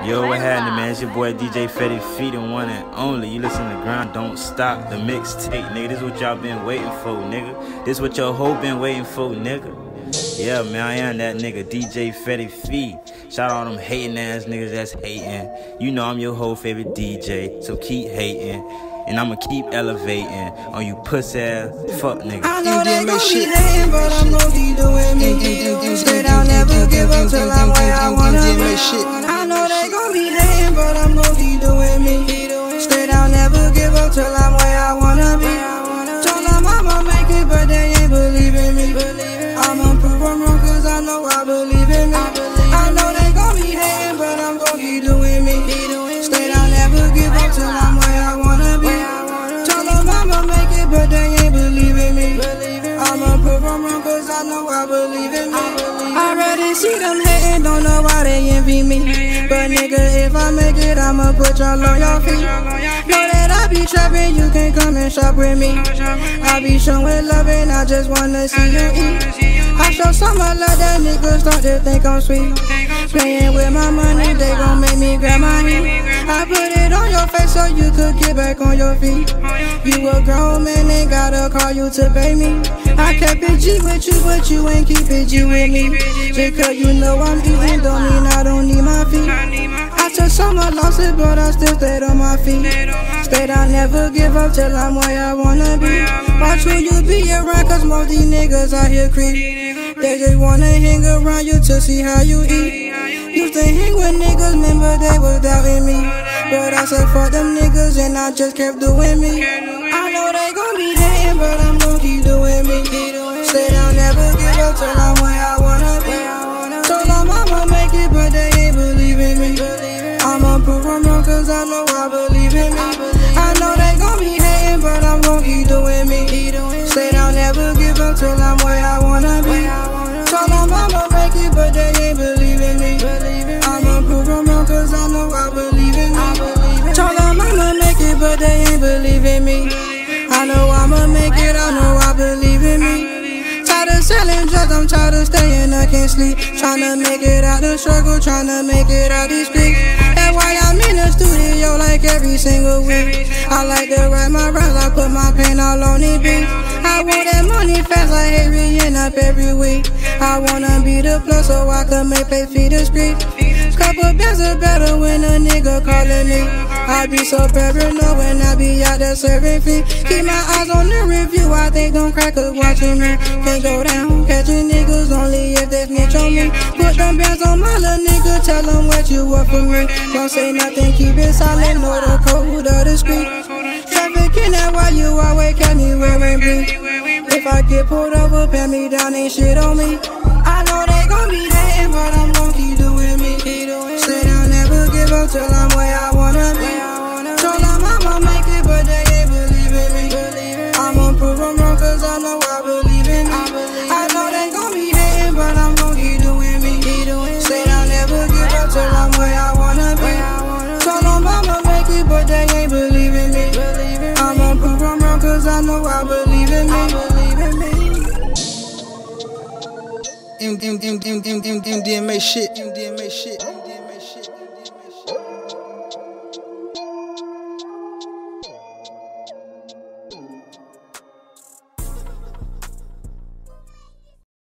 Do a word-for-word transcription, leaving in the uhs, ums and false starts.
Yo, what happening, man? It's your boy D J Fetty Feet, and one and only. You listen to Grind Don't Stop, the mixtape, nigga. This what y'all been waiting for, nigga. This what your hoe been waiting for, nigga. Yeah, man, I am that nigga, D J Fetty Feet. Shout out all them hating ass niggas that's hating. You know I'm your whole favorite D J, so keep hating. And I'ma keep elevating on you pussy ass fuck niggas. I know they gon' be hating, but I'm gon' keep doing me. Straight, I'll never give up till I'm where I wanna be. I know they gon' be hating, but I'm gon' keep doing me. Straight, I'll never give up till I'm where I wanna be. Told them I'ma make it, but they ain't believing me. I'ma prove I'm wrong, cause I know I believe in me. I know they gon' be hating, but I'm gon' keep doing me. Straight, I'll never give up till I'm where I wanna be. Told them I'ma make it, but they ain't believing me. I'ma prove I'm wrong, cause I know I believe in me. I already see them hating, don't know why they envy me. But nigga, if I make it, I'ma put y'all on your feet. Know that I be trapping, you can come and shop with me. I be showing love and I just wanna see you eat. I show some love that niggas start to think I'm sweet. Playing with my money, they gon' make me grab my heat. I put it on your face so you could get back on your feet. You a grown man, ain't gotta call you to pay me. I kept it G with you, but you ain't keep it G with me. Just cause you know I'm eating, don't mean I don't need my feet. I took some losses, but I still stayed on my feet. Stayed, I'll never give up till I'm where I wanna be. Watch who you be around, cause most these niggas out here creep. They just wanna hang around you to see how you eat. Used to hang with niggas, remember they was doubting me. But I said fuck them niggas and I just kept doing me. I know they gon' be hating, but I'm gon' keep doing me. Said I'll never give up till I'm where I wanna be. Told them I'ma make it, but they ain't believing me. I'ma prove I'm wrong, cause I know I believe in me. I know they gon' be hating, but I'm gon' keep doing me. Said I'll never give up till I'm where I wanna be. Told them I'ma make it, but they ain't believing me. I'ma prove I'm wrong, cause I know I believe in me. Told them I'ma make it, but they ain't believing me. I know I'ma make it, I know I believe in me. Tired of selling drugs, I'm tired of staying, I can't sleep. Tryna make it out the struggle, tryna make it out these streets. That's why I'm in the studio like every single week. I like to write my rhymes, I put my pain all on these beats. I want that money fast like Harry up every week. I wanna be the plus so I can make pay feed the street. Couple bands are better when a nigga calling me. I be so paranoid when I be out there serving feet. Keep my eyes on the review, I think them crackers watching me. Can't go down, catching niggas only if they snitch on me. Put them bands on my little nigga, tell them what you want from me. Don't say nothing, keep it silent, know the code of the street. Trafficking that why you always catch me wearing blue. If I get pulled over, pat me down, ain't shit on me. I know they gon' be hating, but I'm gon' keep doing me. Said I'll never give up till I'm where I wanna be. Told them I'ma make it, but they ain't believing me. I'ma prove I'm wrong, cause I know I believe in me. I know they gon' be hating, but I'm gon' keep doing me. Said I'll never give up till I'm where I wanna be. Told them I'ma make it, but they ain't believing me. I'ma prove I'm wrong, cause I know I believe in me. M D M A shit, M D M A shit.